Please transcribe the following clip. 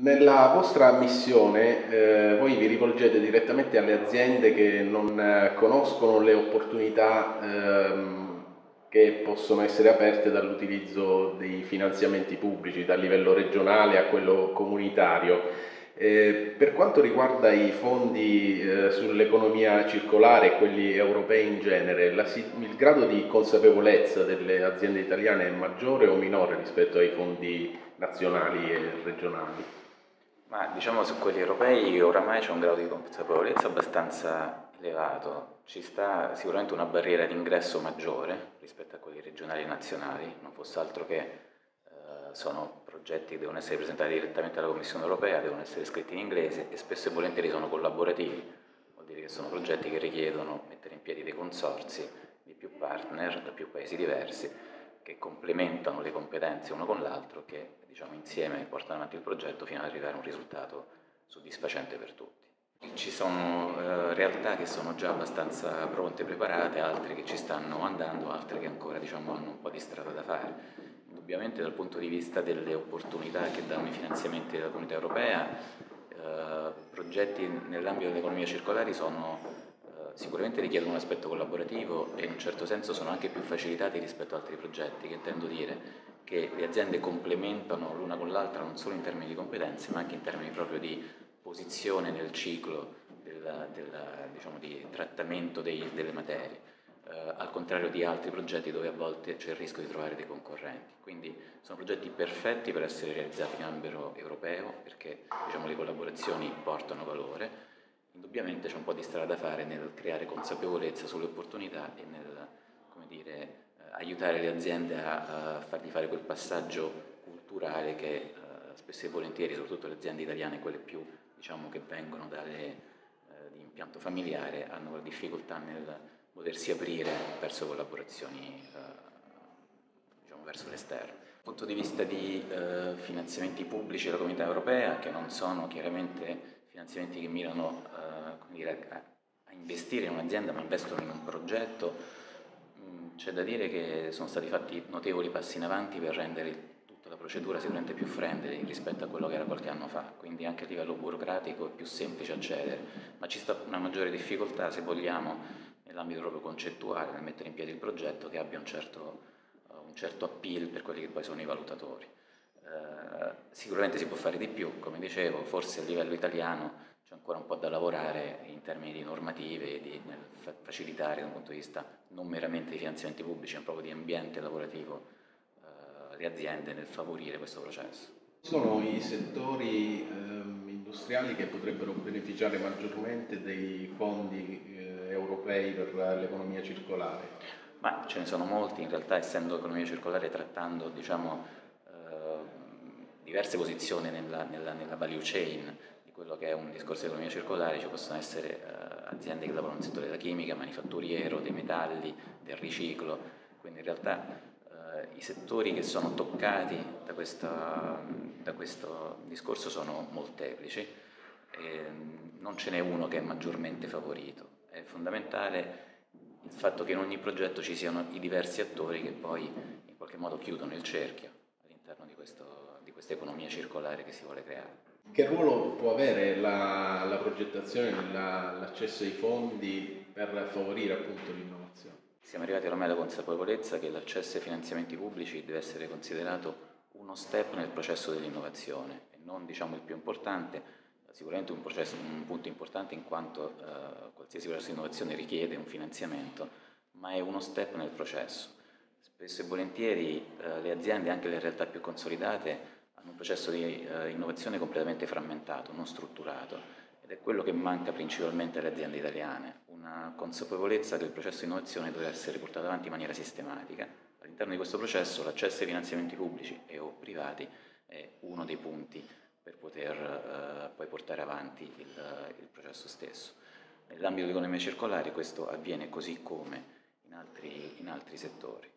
Nella vostra missione voi vi rivolgete direttamente alle aziende che non conoscono le opportunità che possono essere aperte dall'utilizzo dei finanziamenti pubblici, dal livello regionale a quello comunitario. Per quanto riguarda i fondi sull'economia circolare e quelli europei in genere, il grado di consapevolezza delle aziende italiane è maggiore o minore rispetto ai fondi nazionali e regionali? Ma diciamo su quelli europei oramai c'è un grado di consapevolezza abbastanza elevato, ci sta sicuramente una barriera d'ingresso maggiore rispetto a quelli regionali e nazionali, non fosse altro che sono progetti che devono essere presentati direttamente alla Commissione europea, devono essere scritti in inglese e spesso e volentieri sono collaborativi, vuol dire che sono progetti che richiedono mettere in piedi dei consorzi di più partner da più paesi diversi che complementano le competenze uno con l'altro, che diciamo, insieme portano avanti il progetto fino ad arrivare a un risultato soddisfacente per tutti. Ci sono realtà che sono già abbastanza pronte, preparate, altre che ci stanno andando, altre che ancora diciamo, hanno un po' di strada da fare. Indubbiamente dal punto di vista delle opportunità che danno i finanziamenti della Comunità Europea, progetti nell'ambito dell'economia circolare sicuramente richiedono un aspetto collaborativo e in un certo senso sono anche più facilitati rispetto ad altri progetti, che intendo dire che le aziende complementano l'una con l'altra non solo in termini di competenze ma anche in termini proprio di posizione nel ciclo diciamo, di trattamento delle materie, al contrario di altri progetti dove a volte c'è il rischio di trovare dei concorrenti. Quindi sono progetti perfetti per essere realizzati in ambito europeo perché diciamo, le collaborazioni portano valore. Indubbiamente c'è un po' di strada da fare nel creare consapevolezza sulle opportunità e nel, come dire, aiutare le aziende a fargli fare quel passaggio culturale che spesso e volentieri, soprattutto le aziende italiane, quelle più diciamo, che vengono di impianto familiare, hanno difficoltà nel potersi aprire verso collaborazioni diciamo, verso l'esterno. Dal punto di vista di finanziamenti pubblici della Comunità Europea, che non sono chiaramente finanziamenti che mirano come dire, a investire in un'azienda ma investono in un progetto, c'è da dire che sono stati fatti notevoli passi in avanti per rendere tutta la procedura sicuramente più friendly rispetto a quello che era qualche anno fa, quindi anche a livello burocratico è più semplice accedere, ma ci sta una maggiore difficoltà se vogliamo nell'ambito proprio concettuale, nel mettere in piedi il progetto che abbia un certo appeal per quelli che poi sono i valutatori. Sicuramente si può fare di più, come dicevo, forse a livello italiano c'è ancora un po' da lavorare in termini di normative e nel facilitare da un punto di vista non meramente di finanziamenti pubblici, ma proprio di ambiente lavorativo le aziende nel favorire questo processo. Sono i settori industriali che potrebbero beneficiare maggiormente dei fondi europei per l'economia circolare? Ma ce ne sono molti, in realtà essendo economia circolare trattando diciamo, diverse posizioni nella value chain di quello che è un discorso di economia circolare, ci possono essere aziende che lavorano nel settore della chimica, manifatturiero, dei metalli, del riciclo, quindi in realtà i settori che sono toccati da questo discorso sono molteplici e non ce n'è uno che è maggiormente favorito. È fondamentale il fatto che in ogni progetto ci siano i diversi attori che poi in qualche modo chiudono il cerchio all'interno di questa economia circolare che si vuole creare. Che ruolo può avere la progettazione nell'accesso ai fondi per favorire appunto l'innovazione? Siamo arrivati ormai alla consapevolezza che l'accesso ai finanziamenti pubblici deve essere considerato uno step nel processo dell'innovazione e non diciamo il più importante, sicuramente un punto importante in quanto qualsiasi processo di innovazione richiede un finanziamento, ma è uno step nel processo. Spesso e volentieri le aziende, anche le realtà più consolidate, hanno un processo di innovazione completamente frammentato, non strutturato, ed è quello che manca principalmente alle aziende italiane, una consapevolezza che il processo di innovazione deve essere portato avanti in maniera sistematica. All'interno di questo processo l'accesso ai finanziamenti pubblici e o privati è uno dei punti per poter poi portare avanti il processo stesso. Nell'ambito dell'economia circolare questo avviene così come in altri settori.